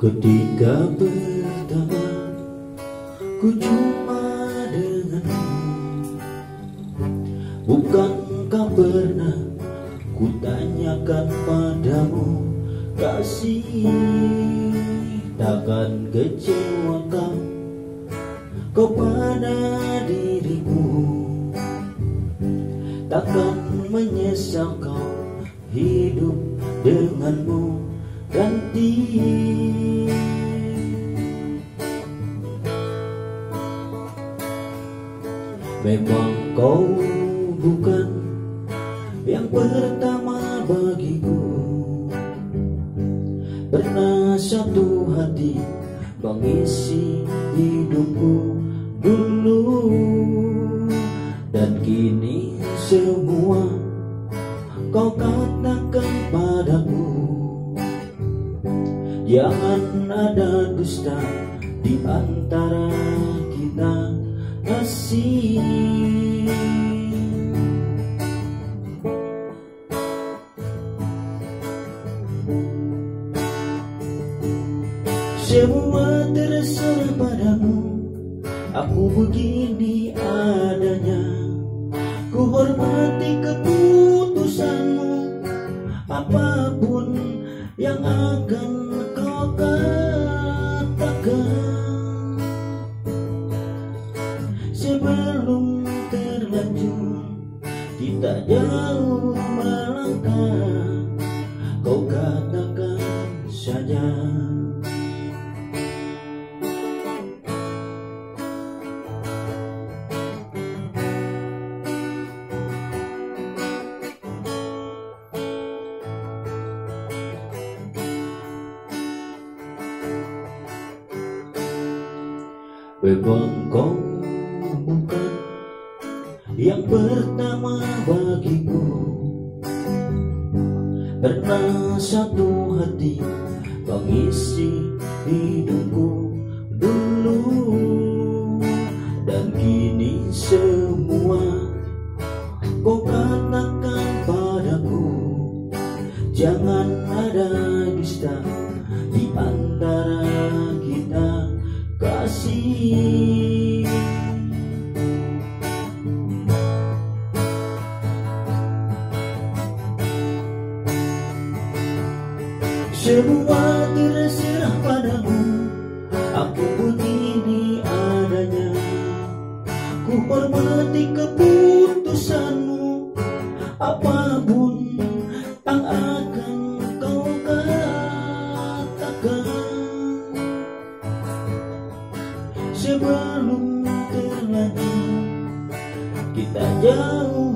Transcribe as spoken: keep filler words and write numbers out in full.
Ketika pertama ku jumpa denganmu, bukankah pernah ku tanyakan padamu, kasih takkan kecewakan kau pada dirimu, takkan menyesal kau hidup denganmu ganti. Memang kau bukan yang pertama bagiku, pernah satu hati mengisi hidupku dulu, dan kini semua kau katakan padaku. Jangan ada dusta di antara kita, kasih. Semua terserah padamu, aku begini adanya. Ku hormati keputusanmu, apapun yang akan kau katakan. Sebelum terlanjur kita jauh melangkah, kau katakan saja. Memang kau bukan yang pertama bagiku, pernah satu hati mengisi hidupku dulu, dan kini semua kau katakan padaku. Jangan ada dusta di antara kita, kasih. Semua terserah padamu, aku begini adanya. Ku hormati keputusanmu, apapun yang akan kau katakan. Sebelum terlanjur kita jauh